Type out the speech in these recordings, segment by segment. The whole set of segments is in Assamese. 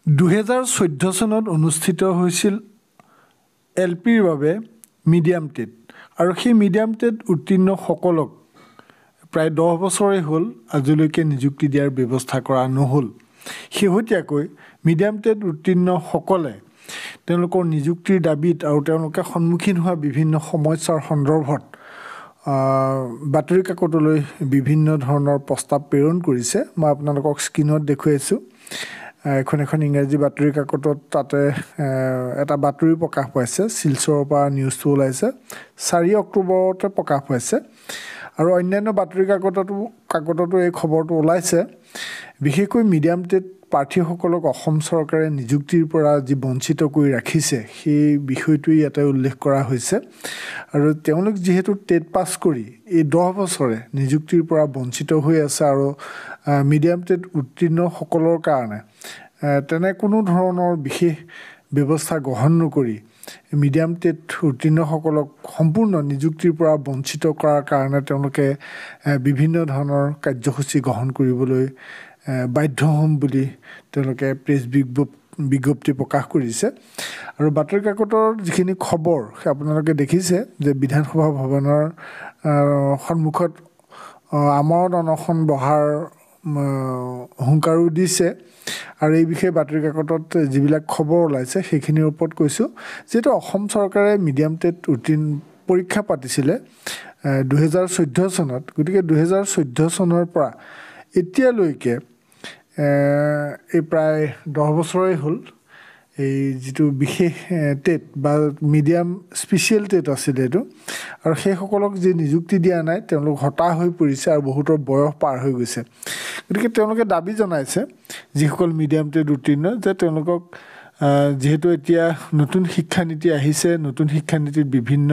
2014 চনত অনুষ্ঠিত হৈছিল এলপিৰ বাবে মিডিয়াম টেট আৰু সেই মিডিয়াম টেট উত্তীৰ্ণ সকলক প্ৰায় 10 বছৰে হ'ল আজিলৈকে নিযুক্তি দিয়াৰ ব্যৱস্থা কৰা নহল। শেহতীয়াকৈ মিডিয়াম টেট উত্তীৰ্ণ সকলে তেওঁলোকৰ নিযুক্তিৰ দাবীত আৰু তেওঁলোকে সন্মুখীন হোৱা বিভিন্ন সমস্যাৰ সন্দৰ্ভত বাতৰি কাকতলৈ বিভিন্ন ধৰণৰ প্ৰস্তাৱ প্ৰেৰণ কৰিছে। মই আপোনালোকক স্ক্ৰীনত দেখুৱাইছোঁ। এখন ইংৰাজী বাতৰি কাকতত তাতে এটা বাতৰি প্ৰকাশ পাইছে, শিলচৰৰ পৰা নিউজটো ওলাইছে, 4 অক্টোবৰতে প্ৰকাশ পাইছে আৰু অন্যান্য বাতৰি কাকততো এই খবৰটো ওলাইছে। বিশেষকৈ মিডিয়াম টেট প্ৰাৰ্থীসকলক অসম চৰকাৰে নিযুক্তিৰ পৰা যি বঞ্চিত কৰি ৰাখিছে সেই বিষয়টো ইয়াতে উল্লেখ কৰা হৈছে আৰু তেওঁলোক যিহেতু টেট পাছ কৰি এই 10 বছৰে নিযুক্তিৰ পৰা বঞ্চিত হৈ আছে আৰু মিডিয়াম টেট উত্তীৰ্ণ সকলৰ কাৰণে তেনে কোনো ধৰণৰ বিশেষ ব্যৱস্থা গ্ৰহণ নকৰি মিডিয়াম টেট উত্তীৰ্ণসকলক সম্পূৰ্ণ নিযুক্তিৰ পৰা বঞ্চিত কৰাৰ কাৰণে তেওঁলোকে বিভিন্ন ধৰণৰ কাৰ্যসূচী গ্ৰহণ কৰিবলৈ বাধ্য হ'ম বুলি তেওঁলোকে প্ৰেছ বিজ্ঞপ্তি প্ৰকাশ কৰিছে। আৰু বাতৰি কাকতৰ যিখিনি খবৰ আপোনালোকে দেখিছে যে বিধানসভা ভৱনৰ সন্মুখত আমৰণ অনশন বহাৰ হুংকাৰো দিছে আৰু এই বিষয়ে বাতৰি কাকতত যিবিলাক খবৰ ওলাইছে সেইখিনিৰ ওপৰত কৈছোঁ। যিহেতু অসম চৰকাৰে মিডিয়াম টেট পৰীক্ষা পাতিছিলে 2014 চনত, গতিকে 2014 চনৰ পৰা এতিয়ালৈকে এই প্ৰায় 10 বছৰেই হ'ল এই যিটো বিশেষ টেট বা মিডিয়াম স্পেচিয়েল টেট আছিলে এইটো, আৰু সেইসকলক যি নিযুক্তি দিয়া নাই তেওঁলোক হতাশ হৈ পৰিছে আৰু বহুতৰ বয়স পাৰ হৈ গৈছে। গতিকে তেওঁলোকে দাবী জনাইছে যিসকল মিডিয়াম টেট উত্তীৰ্ণ যে তেওঁলোকক যিহেতু এতিয়া নতুন শিক্ষানীতি আহিছে, নতুন শিক্ষানীতিত বিভিন্ন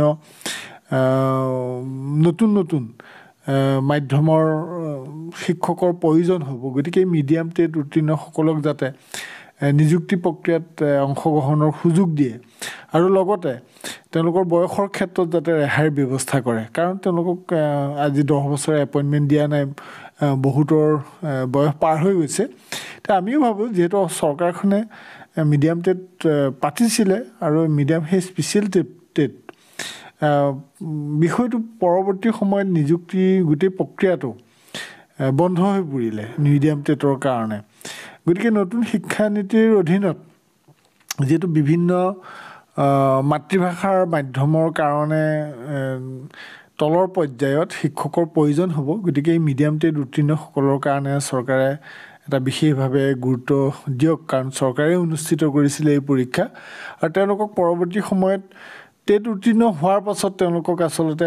নতুন মাধ্যমৰ শিক্ষকৰ প্ৰয়োজন হ'ব। গতিকে মিডিয়াম টেট উত্তীৰ্ণসকলক যাতে নিযুক্তি প্ৰক্ৰিয়াত অংশগ্ৰহণৰ সুযোগ দিয়ে আৰু লগতে তেওঁলোকৰ বয়সৰ ক্ষেত্ৰত যাতে ৰেহাইৰ ব্যৱস্থা কৰে, কাৰণ তেওঁলোকক আজি 10 বছৰে এপইণ্টমেণ্ট দিয়া নাই, বহুতৰ বয়স পাৰ হৈ গৈছে। তো আমিও ভাবোঁ যিহেতু চৰকাৰখনে মিডিয়াম টেট পাতিছিলে আৰু মিডিয়াম সেই স্পেচিয়েল টেট বিষয়টো পৰৱৰ্তী সময়ত নিযুক্তি গোটেই প্ৰক্ৰিয়াটো বন্ধ হৈ পৰিলে মিডিয়াম টেটৰ কাৰণে। গতিকে নতুন শিক্ষানীতিৰ অধীনত যিহেতু বিভিন্ন মাতৃভাষাৰ মাধ্যমৰ কাৰণে তলৰ পৰ্যায়ত শিক্ষকৰ প্ৰয়োজন হ'ব, গতিকে এই মিডিয়াম টেট উত্তীৰ্ণসকলৰ কাৰণে চৰকাৰে এটা বিশেষভাৱে গুৰুত্ব দিয়ক, কাৰণ চৰকাৰে অনুষ্ঠিত কৰিছিলে এই পৰীক্ষা আৰু তেওঁলোকক পৰৱৰ্তী সময়ত টেট উত্তীৰ্ণ হোৱাৰ পাছত তেওঁলোকক আচলতে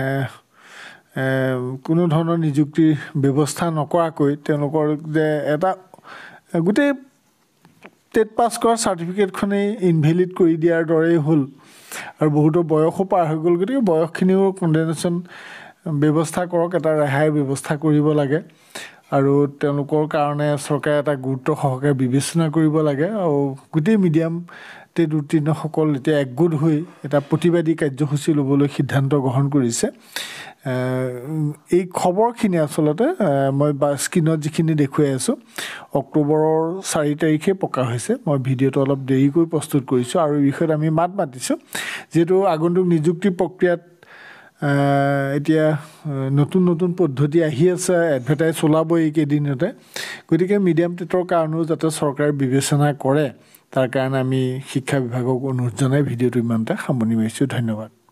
কোনো ধৰণৰ নিযুক্তিৰ ব্যৱস্থা নকৰাকৈ তেওঁলোকৰ যে এটা গোটেই টেট পাছ কৰা চাৰ্টিফিকেটখনেই ইনভেলিড কৰি দিয়াৰ দৰেই হ'ল আৰু বহুতো বয়সো পাৰ হৈ গ'ল। গতিকে বয়সখিনিও কণ্ডেনেশ্যন ব্যৱস্থা কৰক, এটা ৰেহাইৰ ব্যৱস্থা কৰিব লাগে আৰু তেওঁলোকৰ কাৰণে চৰকাৰে এটা গুৰুত্ব সহকাৰে বিবেচনা কৰিব লাগে আৰু গোটেই মিডিয়াম টেট উত্তীৰ্ণসকল এতিয়া একগোট হৈ এটা প্ৰতিবাদী কাৰ্যসূচী ল'বলৈ সিদ্ধান্ত গ্ৰহণ কৰিছে। এই খবৰখিনি আচলতে মই স্ক্ৰীনত যিখিনি দেখুৱাই আছোঁ অক্টোবৰৰ 4 তাৰিখে প্ৰকাশ হৈছে। মই ভিডিঅ'টো অলপ দেৰিকৈ প্ৰস্তুত কৰিছোঁ আৰু এই বিষয়ত আমি মাত মাতিছোঁ যিহেতু আগন্তুক নিযুক্তি প্ৰক্ৰিয়াত এতিয়া নতুন পদ্ধতি আহি আছে, এডভাৰটাইজ ওলাব এইকেইদিনতে। গতিকে মিডিয়াম টেটৰ কাৰণেও যাতে চৰকাৰে বিবেচনা কৰে তাৰ কাৰণে আমি শিক্ষা বিভাগক অনুৰোধ জনাই ভিডিঅ'টো ইমানতে সামৰণি মাৰিছোঁ। ধন্যবাদ।